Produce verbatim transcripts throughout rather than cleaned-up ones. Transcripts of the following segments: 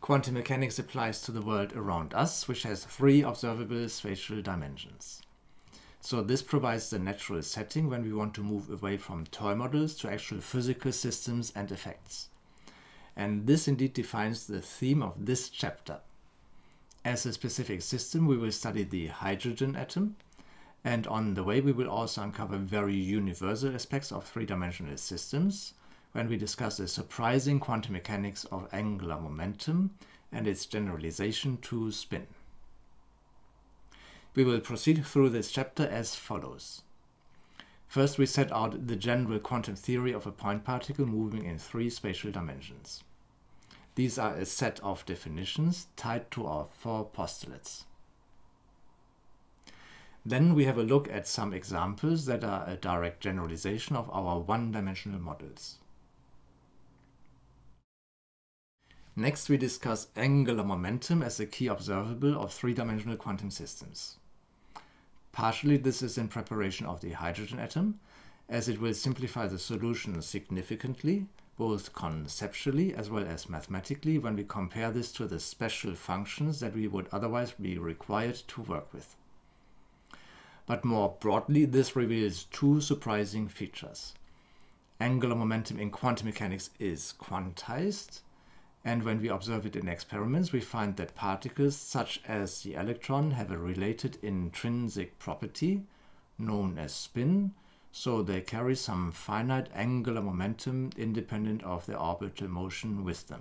Quantum mechanics applies to the world around us, which has three observable spatial dimensions. So this provides the natural setting when we want to move away from toy models to actual physical systems and effects. And this indeed defines the theme of this chapter. As a specific system, we will study the hydrogen atom, and on the way we will also uncover very universal aspects of three-dimensional systems when we discuss the surprising quantum mechanics of angular momentum and its generalization to spin. We will proceed through this chapter as follows. First, we set out the general quantum theory of a point particle moving in three spatial dimensions. These are a set of definitions tied to our four postulates. Then we have a look at some examples that are a direct generalization of our one-dimensional models. Next, we discuss angular momentum as a key observable of three-dimensional quantum systems. Partially, this is in preparation of the hydrogen atom, as it will simplify the solution significantly, both conceptually as well as mathematically, when we compare this to the special functions that we would otherwise be required to work with. But more broadly, this reveals two surprising features. Angular momentum in quantum mechanics is quantized, and when we observe it in experiments, we find that particles such as the electron have a related intrinsic property known as spin, so they carry some finite angular momentum independent of their orbital motion with them.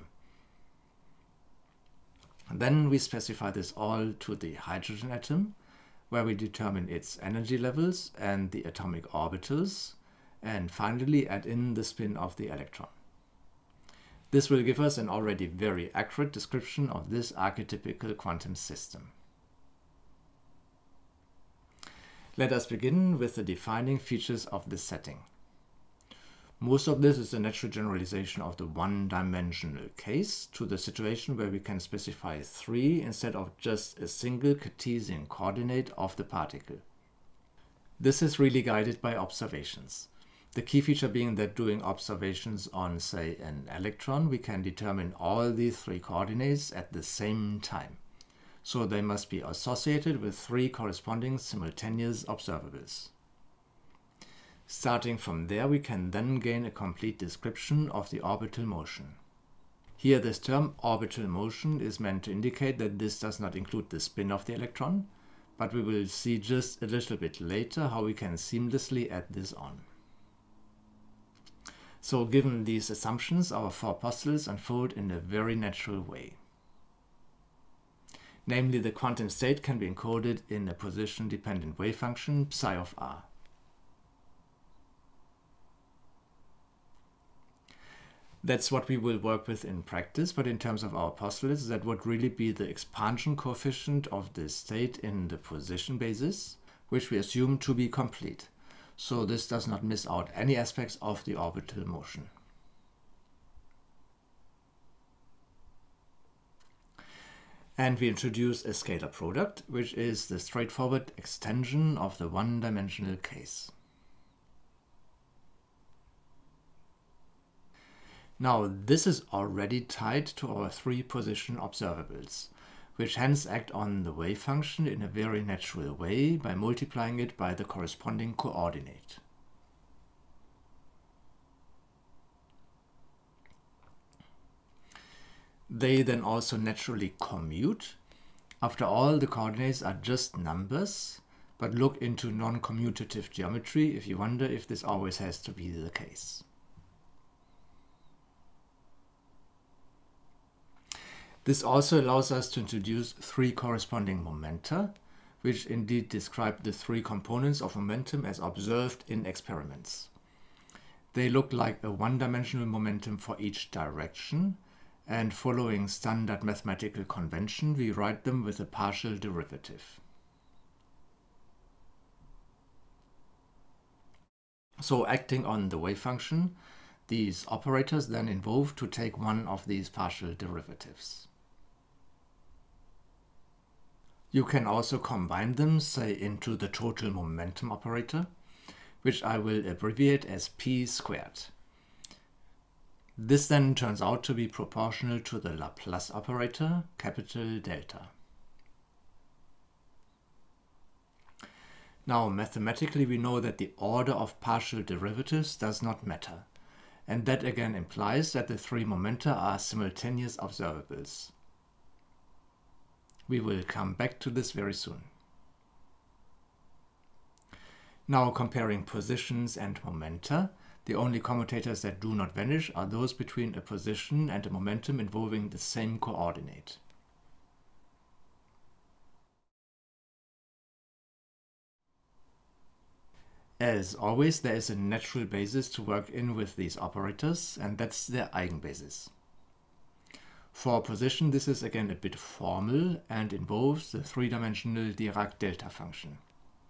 And then we specify this all to the hydrogen atom, where we determine its energy levels and the atomic orbitals, and finally add in the spin of the electron. This will give us an already very accurate description of this archetypical quantum system. Let us begin with the defining features of this setting. Most of this is a natural generalization of the one-dimensional case to the situation where we can specify three instead of just a single Cartesian coordinate of the particle. This is really guided by observations. The key feature being that doing observations on, say, an electron, we can determine all these three coordinates at the same time. So they must be associated with three corresponding simultaneous observables. Starting from there, we can then gain a complete description of the orbital motion. Here, this term orbital motion is meant to indicate that this does not include the spin of the electron, but we will see just a little bit later how we can seamlessly add this on. So given these assumptions, our four postulates unfold in a very natural way. Namely, the quantum state can be encoded in a position-dependent wave function psi of r. That's what we will work with in practice, but in terms of our postulates, that would really be the expansion coefficient of the state in the position basis, which we assume to be complete. So this does not miss out any aspects of the orbital motion. And we introduce a scalar product, which is the straightforward extension of the one-dimensional case. Now, this is already tied to our three position observables, which hence act on the wave function in a very natural way by multiplying it by the corresponding coordinate. They then also naturally commute. After all, the coordinates are just numbers, but look into non-commutative geometry if you wonder if this always has to be the case. This also allows us to introduce three corresponding momenta, which indeed describe the three components of momentum as observed in experiments. They look like a one-dimensional momentum for each direction, and following standard mathematical convention, we write them with a partial derivative. So acting on the wave function, these operators then involve to take one of these partial derivatives. You can also combine them, say, into the total momentum operator, which I will abbreviate as p squared. This then turns out to be proportional to the Laplace operator, capital delta. Now, mathematically, we know that the order of partial derivatives does not matter, and that again implies that the three momenta are simultaneous observables. We will come back to this very soon. Now, comparing positions and momenta, the only commutators that do not vanish are those between a position and a momentum involving the same coordinate. As always, there is a natural basis to work in with these operators, and that's their eigenbasis. For position, this is again a bit formal and involves the three-dimensional Dirac delta function.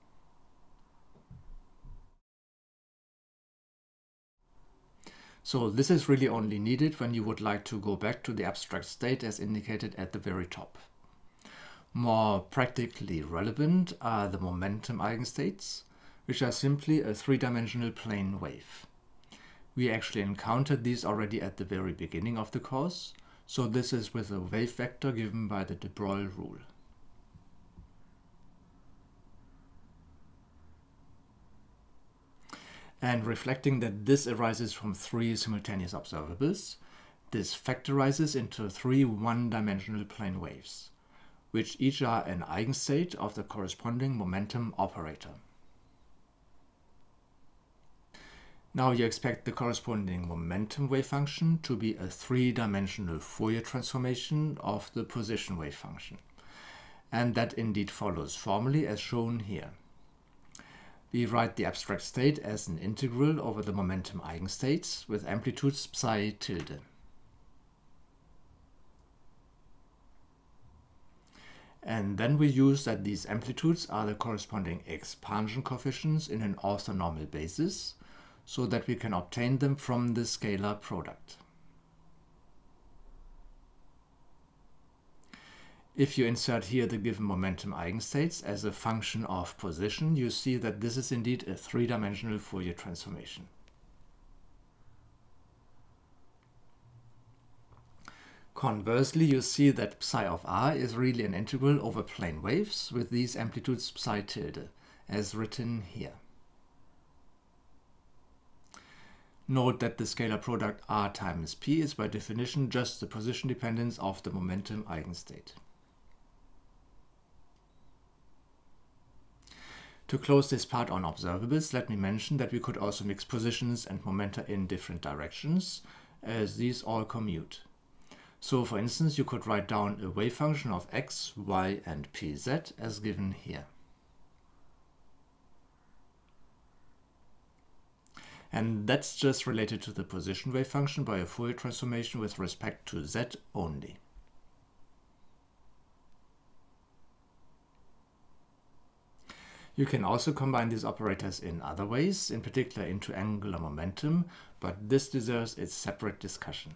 So this is really only needed when you would like to go back to the abstract state as indicated at the very top. More practically relevant are the momentum eigenstates, which are simply a three-dimensional plane wave. We actually encountered these already at the very beginning of the course, so this is with a wave vector given by the de Broglie rule. And reflecting that this arises from three simultaneous observables, this factorizes into three one-dimensional plane waves, which each are an eigenstate of the corresponding momentum operator. Now you expect the corresponding momentum wave function to be a three-dimensional Fourier transformation of the position wave function. And that indeed follows formally as shown here. We write the abstract state as an integral over the momentum eigenstates with amplitudes psi tilde. And then we use that these amplitudes are the corresponding expansion coefficients in an orthonormal basis, so that we can obtain them from the scalar product. If you insert here the given momentum eigenstates as a function of position, you see that this is indeed a three-dimensional Fourier transformation. Conversely, you see that psi of r is really an integral over plane waves with these amplitudes psi tilde, as written here. Note that the scalar product r times p is by definition just the position dependence of the momentum eigenstate. To close this part on observables, let me mention that we could also mix positions and momenta in different directions, as these all commute. So for instance, you could write down a wave function of x, y and pz as given here. And that's just related to the position wave function by a Fourier transformation with respect to z only. You can also combine these operators in other ways, in particular into angular momentum, but this deserves its separate discussion.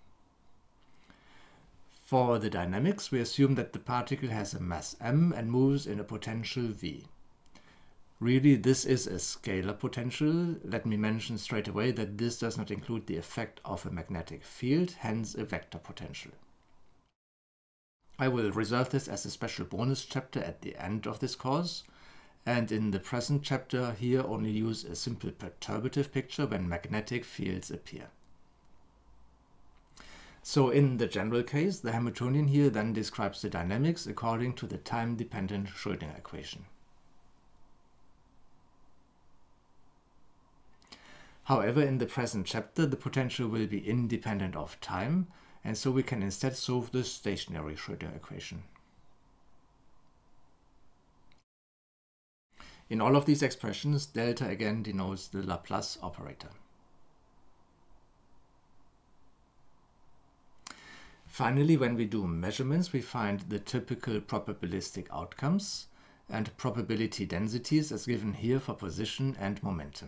For the dynamics, we assume that the particle has a mass m and moves in a potential v. Really, this is a scalar potential. Let me mention straight away that this does not include the effect of a magnetic field, hence a vector potential. I will reserve this as a special bonus chapter at the end of this course, and in the present chapter here only use a simple perturbative picture when magnetic fields appear. So in the general case, the Hamiltonian here then describes the dynamics according to the time-dependent Schrödinger equation. However, in the present chapter, the potential will be independent of time, and so we can instead solve the stationary Schrödinger equation. In all of these expressions, delta again denotes the Laplace operator. Finally, when we do measurements, we find the typical probabilistic outcomes and probability densities as given here for position and momentum.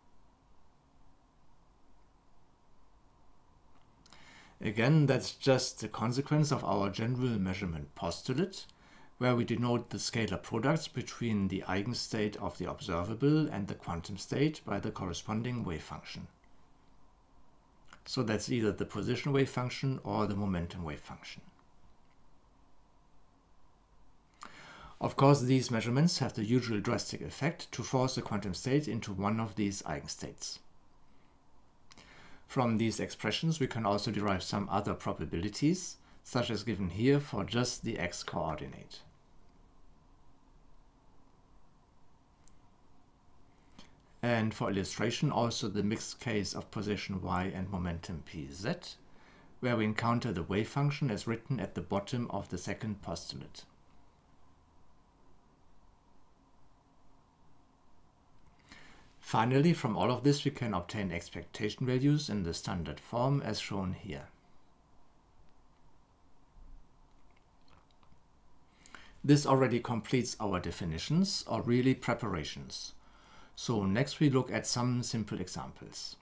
Again, that's just a consequence of our general measurement postulate, where we denote the scalar products between the eigenstate of the observable and the quantum state by the corresponding wave function. So that's either the position wave function or the momentum wave function. Of course, these measurements have the usual drastic effect to force the quantum state into one of these eigenstates. From these expressions we can also derive some other probabilities, such as given here for just the x-coordinate. And for illustration, also the mixed case of position y and momentum pz, where we encounter the wave function as written at the bottom of the second postulate. Finally, from all of this we can obtain expectation values in the standard form as shown here. This already completes our definitions, or really preparations. So next we look at some simple examples.